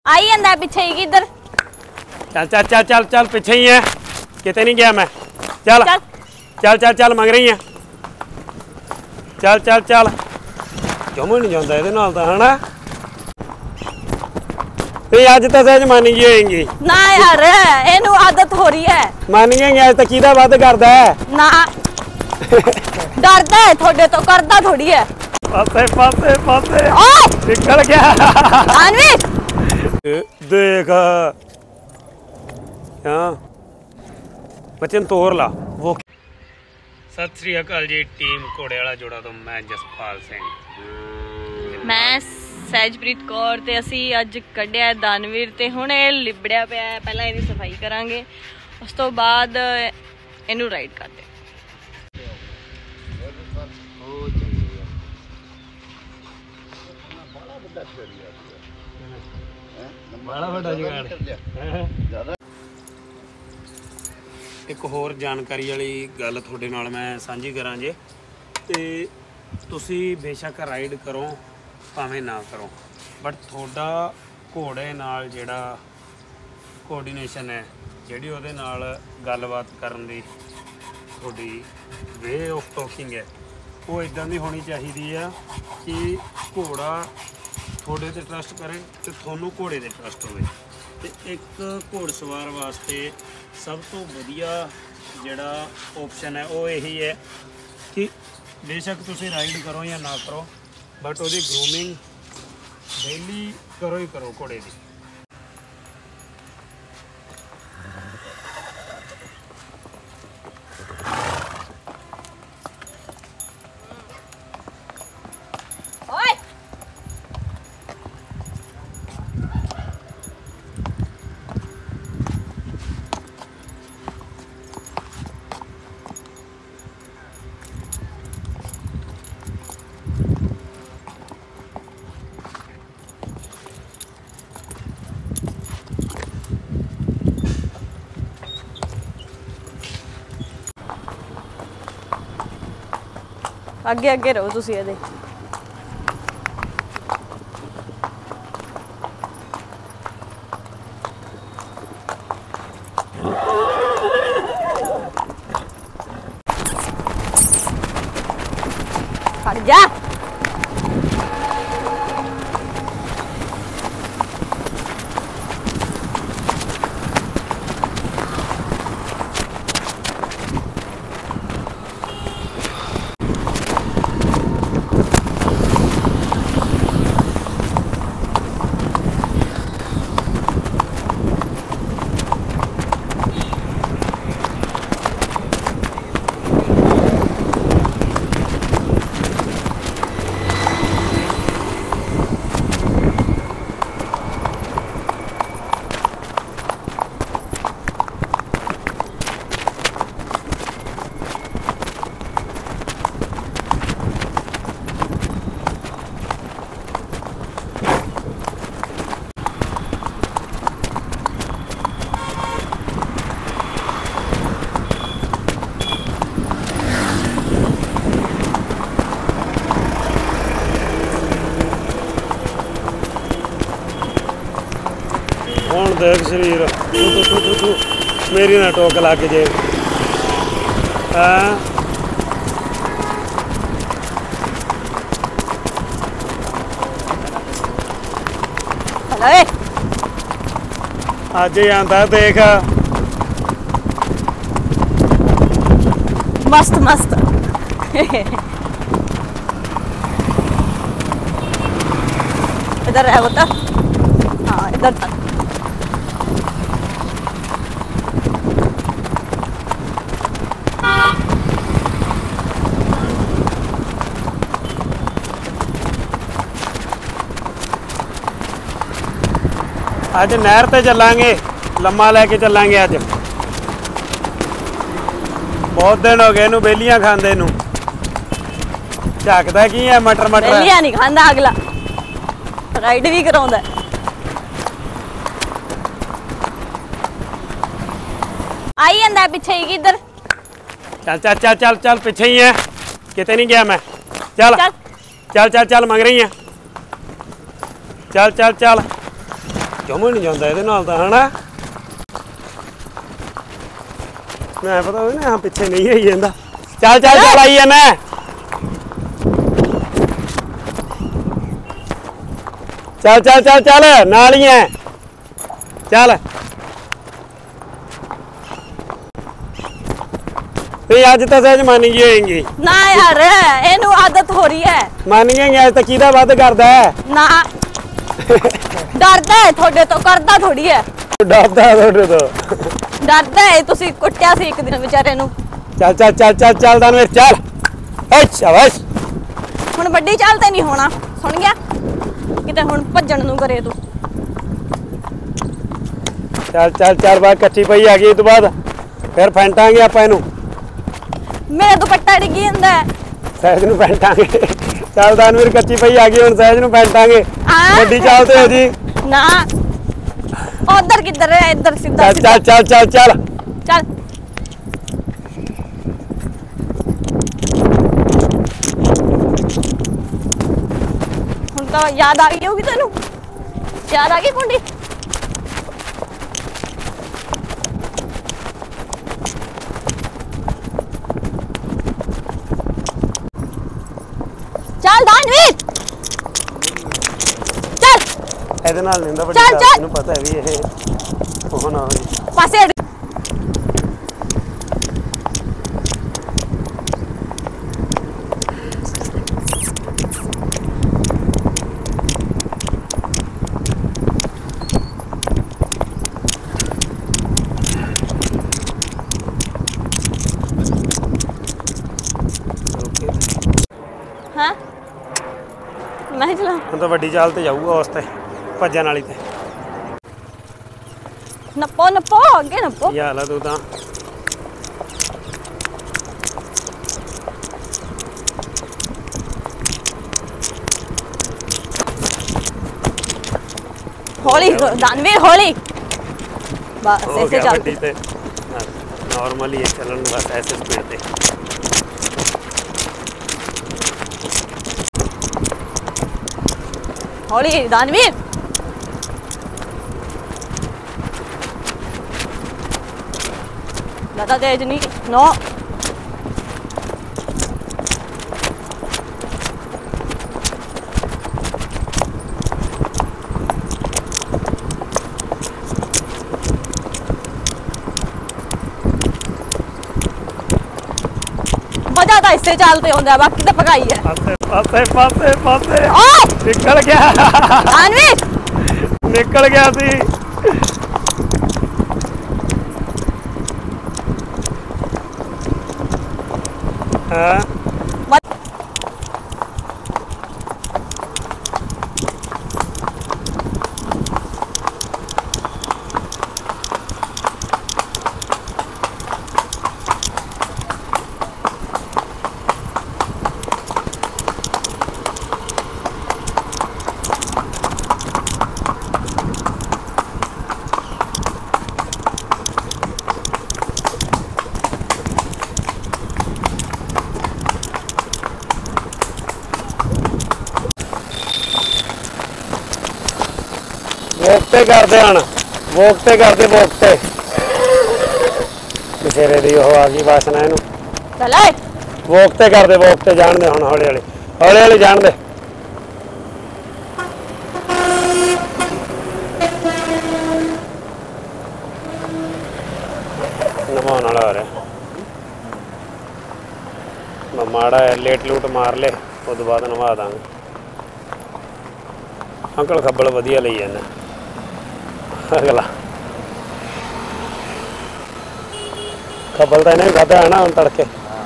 आई जाता पीछे ही किधर। चल चल चल चल चल पीछे ही है, कितने नहीं गया मैं। चल चल चल चल, चल मंग रही है। चल चल चल जमा नहीं जाता ये है ना। अज तो सहज मान गई होएगी ना यार, इनू आदत हो रही है। मान गई अज तक किहदा वध करदा है ना डरदा है थोड़े तो, करदा थोड़ी है। पासे पासे पासे निकल गया अनवीर देख। हाँ बच्चन तोड़ ला वो। सत श्री अकाल जी, टीम घोड़े वाला जोड़ा तो मैं जसपाल सिंह, मैं सहजप्रीत कौर ते असी अज कढ़िया दानवीर ते हुण ये लिबड़िया पिया है। पहला इहदी सफाई करांगे, उस तो बाद इनू राइड करते। एक होर जानकारी वाली गल तुहाडे नाल मैं सांझी करां जे, ते तुसी बेशक राइड करो भावें ना करो, बट थोड़ा घोड़े नाल जिहड़ा कोआर्डीनेशन है, जिहड़ी उहदे नाल गलबात करन दी थोड़ी वे ऑफ टॉकिंग है, वो इदां दी होनी चाहिदी है कि घोड़ा थोड़े ते ट्रस्ट करे ते थोनू घोड़े ते ट्रस्ट होवे। ते एक घोड़सवार वास्ते सब तो वधिया जिहड़ा ऑप्शन है वो यही है कि बेशक तुसीं राइड करो या ना करो, बट उसकी ग्रूमिंग डेली करो ही करो घोड़े की। अगे अगे रहो तुसी ਇਹਦੇ। हट जा। हुण देख शरीर तू मेरी ना टोक ला के जे। अज ही आंदा देख मस्त मस्त इधर है बता। हाँ इधर था। अज नहर ते चलांगे, लम्मा लैके चलांगे। अज बहुत दिन हो गए बेलियां खांदे नू। झकदा की है मटर मटर। बेलियां नहीं खांदा, अगला राइड भी कराउंदा। आई जाता पीछे ही किधर। चल चल चल चल चल पीछे ही है, कितने नहीं गया मैं। चल चल चल चल मंग रही है। चल चल चल जमा नहीं जाता ये नाल तो है ना। मैं पता हो ना पिछे नहीं आई जाता। चल चल चल आई है मैं चल चल चल चल नाल ही है चल। अज तो सहज मान गई होएगी ना यार एनू आदत हो रही है। मान गई अज तो किदा वध करदा है ना डरदा है थोड़े तो करदा थोड़ी है। डरदा है थोड़े तो डरदा है तुसी कुट्टिया सी एक दिन बेचारे नु। चल चल चल चल चल दानवीर चल शाबाश। हुण बड़ी चाल ते नहीं होना सुन गया किते हुण भज्जण नु करे तू। चल चल चल बात कच्ची पई आ गई तो बाद फिर फेंटांगे आपां इनू। मेरा दुपट्टा डिगी जंदा है सहज नू फेंटांगे। चल दानवीर कच्ची पई आ गई हुण सहज नू फेंटांगे। बड़ी चाल ते हो जी ना उधर किधर है इधर सीधा चल चल चल चल चल चल। हुण तो याद आ गई होगी तेनू याद आ गई कुंडी। चल दानवीर चल ਇਹਦੇ ਨਾਲ ਨਹੀਂ ਹੁੰਦਾ ਚੱਲ, ਚੱਲ। ਵੱਡੀ ਨੂੰ ਪਤਾ ਹੈ ਵੀ ਇਹ ਉਹ ਨਾ ਹੋਈ। पासे हट। हाँ मैं ही चला ਹੁਣ ਤਾਂ ਵੱਡੀ ਚਾਲ ਤੇ ਜਾਊਗਾ ਉਸ ਤੇ ਭੱਜਣ ਵਾਲੀ ਤੇ। नप्पो नप्पो अगे नप्पो। ਕੀ ਹਾਲ ਆ ਤੂੰ ਤਾਂ हौली दानवीर हौली बस हो ऐसे गया चल। ਵੱਡੀ ਤੇ नॉर्मली ये चलन बस ऐसे स्पीड पे। हौली दानवीर ज्यादा तेज नहीं नो। मजा तो इससे चलते होंगे बाकी तो पकाई है। पासे पासे पासे पासे ओ निकल गया दानवीर निकल गया सी। हाँ वोकते करते हन वोकते करते वोकते बसेरे दी हो आ गई वासना इनू चल वोकते करते वोकते जान दे हुण हौली हौली जान दे। नमाउण वाला हो रहा माड़ा लेट लूट मार ले उस बाद नवा दांगे। अंकल खब्बल वधिया लई जांदा अगला खब्बल तो इन्हें भी खादा है ना हम तड़के।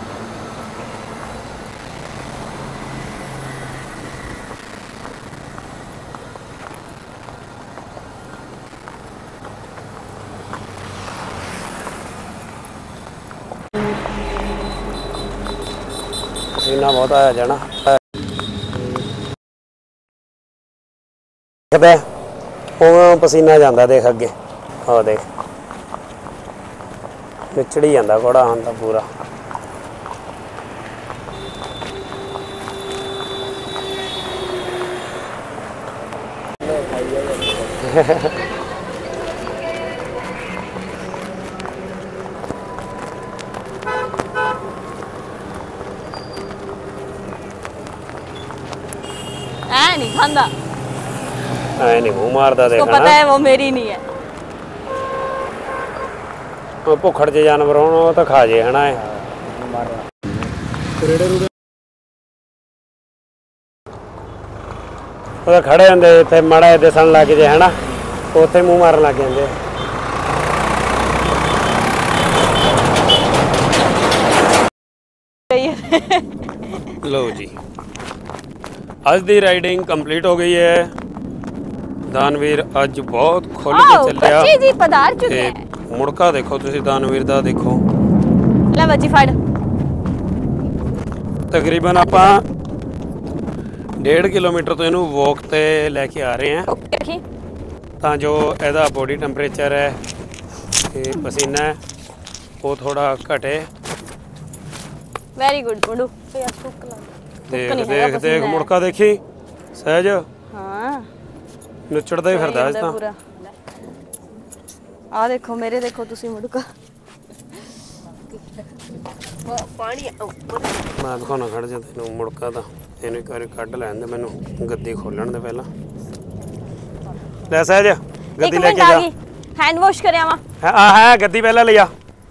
पसीना बहुत आया जाना पसीना जाता देख अगे हो देख विचड़ी जाता घोड़ा हम तो पूरा। नहीं खांदा, ऐ नहीं मुंह मारदा उसको देखा पता है वो मेरी नहीं है। भुखड़ च जानवर होण ਉਹ ਤਾਂ ਖਾ ਜੇ ਹਨਾ ਉਹ ਤਾਂ ਖੜੇ ਹੁੰਦੇ ਇੱਥੇ ਮਾੜਾ ਦਿਸਣ ਲੱਗ ਜੇ ਹਨਾ ਉੱਥੇ ਮੂੰਹ ਮਾਰਨ ਲੱਗ ਜਾਂਦੇ। लो जी ਅੱਜ ਦੀ ਰਾਈਡਿੰਗ ਕੰਪਲੀਟ ਹੋ ਗਈ ਹੈ। ਦਾਨਵੀਰ ਅੱਜ ਬਹੁਤ ਖੁੱਲ ਕੇ ਚੱਲਿਆ। ਬੱਚੀ ਜੀ ਪਧਾਰ ਚੁੱਕੇ ਹੈ। ਮੁੜਕਾ ਦੇਖੋ ਤੁਸੀਂ ਦਾਨਵੀਰ ਦਾ ਦੇਖੋ। ਲੈ ਬੱਚੀ ਫੜ। ਤਕਰੀਬਨ ਆਪਾਂ 1.5 ਕਿਲੋਮੀਟਰ ਤੋਂ ਇਹਨੂੰ ਵਾਕ ਤੇ ਲੈ ਕੇ ਆ ਰਹੇ ਹਾਂ ਤਾਂ ਜੋ ਇਹਦਾ ਬੋਡੀ ਟੈਂਪਰੇਚਰ ਹੈ ਤੇ ਪਸੀਨਾ ਹੈ ਉਹ ਥੋੜਾ ਘਟੇ। Very good Guddu. ਦੇਖ ਦੇਖ ਦੇਖ ਮੁੜਕਾ ਦੇਖੀ ਸਹਿਜ। ਹਾਂ ਨੁੱਚੜਦਾ ਹੀ ਫਿਰਦਾ ਅੱਜ ਤਾਂ। ਆ ਦੇਖੋ ਮੇਰੇ ਦੇਖੋ ਤੁਸੀਂ ਮੁੜਕਾ। ਪਾਣੀ ਮੈਂ ਦਿਖਾਉਣਾ ਖੜ ਜਾ ਤੈਨੂੰ ਮੁੜਕਾ ਤਾਂ ਇਹਨੂੰ ਇੱਕ ਵਾਰੀ ਕੱਢ ਲੈਣ ਦੇ ਮੈਨੂੰ ਗੱਦੀ ਖੋਲਣ ਦੇ ਪਹਿਲਾਂ। ਲੈ ਸਹਿਜ ਗੱਦੀ ਲੈ ਕੇ ਜਾ। ਹੈਂਡ ਵਾਸ਼ ਕਰਿਆ ਵਾ। ਹੈ ਗੱਦੀ ਪਹਿਲਾਂ ਲਿਆ।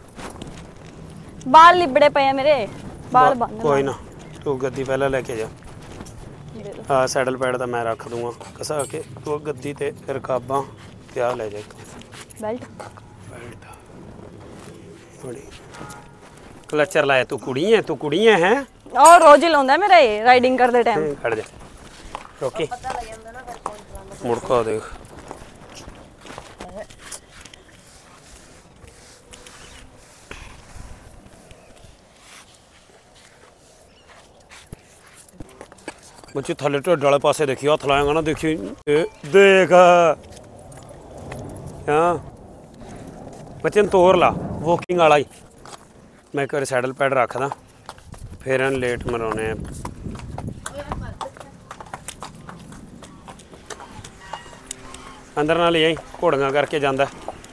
ਬਾਲ ਲਿਬੜੇ ਪਏ ਆ ਮੇਰੇ ਬਾਲ ਬੰਨ। ਕੋਈ ਨਾ ਤੂੰ ਗੱਦੀ ਪਹਿਲਾਂ ਲੈ ਕੇ ਜਾ। ਹਾਂ ਸੈਡਲ ਪੈਡ ਤਾਂ ਮੈਂ ਰੱਖ ਦੂੰਗਾ ਕਸਾ ਕੇ। ਤੂੰ ਗੱਦੀ ਤੇ ਰਕਾਬਾਂ ਤੇ ਆ ਲੈ ਜਾ ਇੱਕ ਬੈਲਟ ਬੈਲਟ ਬੜੀ ਕਲਚਰ ਲਾਇਆ। ਤੂੰ ਕੁੜੀ ਹੈ ਉਹ ਰੋਜ਼ ਹੀ ਲਾਉਂਦਾ ਮੇਰਾ ਇਹ ਰਾਈਡਿੰਗ ਕਰਦੇ ਟਾਈਮ। ਖੜ ਜਾ ਰੋਕੀ ਮੁੜਕਾ ਦੇਖ। ਬੱਚੇ ਥੱਲੇ ਢਿੱਡ ਵਾਲੇ ਪਾਸੇ ਦੇਖੀ ਹੱਥ ਲਾਏਗਾ ਨਾ ਦੇਖੀ ਦੇਖ। ਹਾਂ ਬੱਚੇ ਨੂੰ ਤੋਰ ਲਾ ਵਾਕਿੰਗ ਵਾਲਾ ਹੀ। ਮੈਂ ਇੱਕ ਵਾਰੀ ਸੈਡਲ ਪੈਡ ਰੱਖਦਾ ਫਿਰ ਇਹਨੂੰ ਲੇਟ ਮਰਾਉਣੇ ਆ। ਅੰਦਰ ਨਾਲ ਹੀ ਘੋੜੀਆਂ ਕਰਕੇ ਜਾਂਦਾ।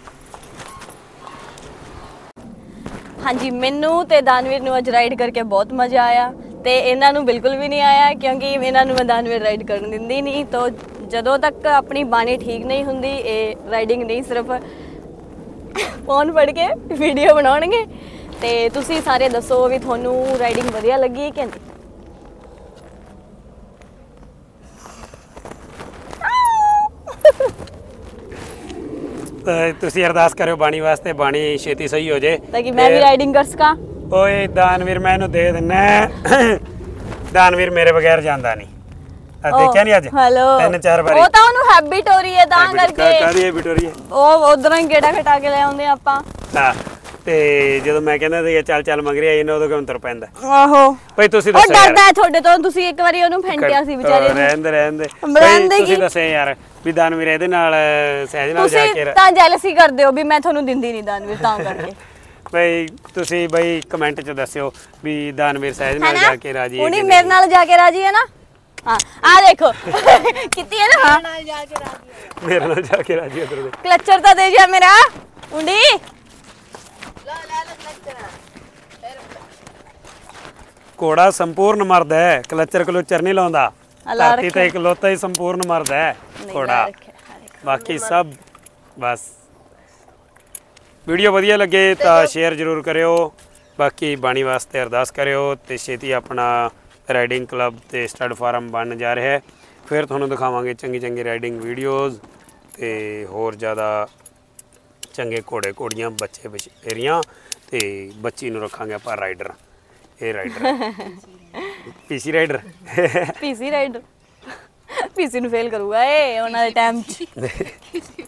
ਹਾਂਜੀ ਮੈਨੂੰ ਤੇ ਦਾਨਵੀਰ ਨੂੰ ਅੱਜ ਰਾਈਡ ਕਰਕੇ ਬਹੁਤ ਮਜ਼ਾ ਆਇਆ ਤੇ ਇਹਨਾਂ ਨੂੰ ਬਿਲਕੁਲ ਵੀ ਨਹੀਂ ਆਇਆ ਕਿਉਂਕਿ ਇਹਨਾਂ ਨੂੰ ਮੈਂ ਦਾਨਵੀਰ ਰਾਈਡ ਕਰਨ ਦਿੰਦੀ ਨਹੀਂ। ਤਾਂ ਜਦੋਂ ਤੱਕ ਆਪਣੀ ਬਾਣੀ ਠੀਕ ਨਹੀਂ ਹੁੰਦੀ ਇਹ ਰਾਈਡਿੰਗ ਨਹੀਂ ਸਿਰਫ ਫੋਨ ਫੜ ਕੇ ਵੀਡੀਓ ਬਣਾਉਣਗੇ। ਤੇ ਤੁਸੀਂ ਸਾਰੇ ਦੱਸੋ ਵੀ ਤੁਹਾਨੂੰ ਰਾਈਡਿੰਗ ਵਧੀਆ ਲੱਗੀ ਕਿ ਨਹੀਂ। ਤੁਸੀਂ ਅਰਦਾਸ ਕਰਿਓ ਬਾਣੀ ਵਾਸਤੇ ਬਾਣੀ ਛੇਤੀ ਸਹੀ ਹੋ ਜੇ ਤਾਂ ਕਿ ਮੈਂ ਵੀ ਰਾਈਡਿੰਗ ਕਰ ਸਕਾਂ। ਓਏ ਦਾਨਵੀਰ ਮੈਂ ਇਹਨੂੰ ਦੇ ਦਿੰਨਾ। ਦਾਨਵੀਰ ਮੇਰੇ ਬਗੈਰ ਜਾਂਦਾ ਨਹੀਂ। ਦੇਖਿਆ ਨਹੀਂ ਅੱਜ 3-4 ਵਾਰੀ। ਉਹ ਤਾਂ ਉਹਨੂੰ ਹੈਬਿਟ ਹੋ ਰਹੀ ਹੈ ਤਾਂ ਕਰਕੇ। ਕਾਹਦੀ ਹੈਬਿਟ ਹੋ ਰਹੀ ਹੈ? ਉਹ ਉਧਰੋਂ ਹੀ ਗੇੜਾ ਘਟਾ ਕੇ ਲੈ ਆਉਂਦੇ ਆਪਾਂ। ਹਾਂ ਤੇ ਜਦੋਂ ਮੈਂ ਕਹਿੰਦਾ ਸੀ ਚੱਲ ਚੱਲ ਮੰਗ ਰਿਹਾ ਇਹਨੂੰ ਉਦੋਂ ਕਿਉਂ ਤੁਰ ਪੈਂਦਾ। ਆਹੋ ਭਾਈ ਤੁਸੀਂ ਦੱਸੋ ਯਾਰ। ਉਹ ਡਰਦਾ ਹੈ ਤੁਹਾਡੇ ਤੋਂ। ਤੁਸੀਂ ਇੱਕ ਵਾਰੀ ਉਹਨੂੰ ਫੈਂਟਿਆ ਸੀ ਵਿਚਾਰੇ ਨੂੰ। ਰਹਿੰਦੇ ਤੁਸੀਂ ਦੱਸੋ ਯਾਰ ਵੀ ਦਾਨਵੀਰ ਇਹਦੇ ਨਾਲ ਸਹਿਜ ਨਾਲ ਜਾ ਕੇ। ਤੁਸੀਂ ਤਾਂ ਜੈਲਸੀ ਕਰਦੇ ਹੋ ਵੀ ਮੈਂ ਤੁਹਾਨੂੰ ਦਿੰਦੀ ਨਹੀਂ ਦਾਨਵੀਰ ਤਾਂ ਕਰਕੇ। ਬਈ ਤੁਸੀਂ ਬਈ ਕਮੈਂਟ 'ਚ ਦੱਸਿਓ ਵੀ ਦਾਨਵੀਰ ਸਹਿਜ ਨਾਲ ਜਾ ਕੇ ਰਾਜੀ ਹੈ। ਉਹਨੇ ਮੇਰੇ ਨਾਲ ਜਾ ਕੇ ਰਾਜੀ ਹੈ ਨਾ। ਹਾਂ ਆ ਦੇਖੋ ਕਿੱਤੀ ਹੈ ਨਾ। ਹਾਂ ਨਾਲ ਜਾ ਕੇ ਰਾਜੀ ਮੇਰੇ ਨਾਲ ਜਾ ਕੇ ਰਾਜੀ ਉਧਰ ਦੇ। ਕਲਚਰ ਤਾਂ ਦੇ ਜਾ ਮੇਰਾ ਉੰਡੀ। ਘੋੜਾ ਸੰਪੂਰਨ ਮਰਦ ਹੈ ਕਲਚਰ ਕਲੋਚਰ ਨਹੀਂ ਲਾਉਂਦਾ। ਧਰਤੀ ਤੇ ਇਕਲੌਤਾ ਹੀ ਸੰਪੂਰਨ ਮਰਦ ਹੈ ਘੋੜਾ। ਬਾਕੀ ਸਭ ਬਸ। ਵੀਡੀਓ ਵਧੀਆ ਲੱਗੇ ਤਾਂ ਸ਼ੇਅਰ ਜ਼ਰੂਰ ਕਰਿਓ। ਬਾਕੀ ਬਾਣੀ ਵਾਸਤੇ ਅਰਦਾਸ ਕਰਿਓ ਤੇ ਛੇਤੀ ਆਪਣਾ ਰਾਈਡਿੰਗ ਕਲੱਬ ਤੇ ਸਟੱਡ ਫਾਰਮ ਬਣਨ ਜਾ ਰਿਹਾ ਹੈ। ਫਿਰ ਤੁਹਾਨੂੰ ਦਿਖਾਵਾਂਗੇ ਚੰਗੀ ਰਾਈਡਿੰਗ ਵੀਡੀਓਜ਼ ਤੇ ਹੋਰ ਜ਼ਿਆਦਾ ਚੰਗੇ ਘੋੜੇ ਘੋੜੀਆਂ ਬੱਚੇ ਬਛੇਰੀਆਂ ਤੇ ਬੱਚੀ ਨੂੰ ਰੱਖਾਂਗੇ ਆਪਾਂ ਰਾਈਡਰ। ਇਹ ਰਾਈਡਰ ਪੀਸੀ ਰਾਈਡਰ ਪੀਸੀ ਨੂੰ ਫੇਲ ਕਰੂਗਾ ਇਹ ਉਹਨਾਂ ਦੇ ਟਾਈਮ 'ਚ।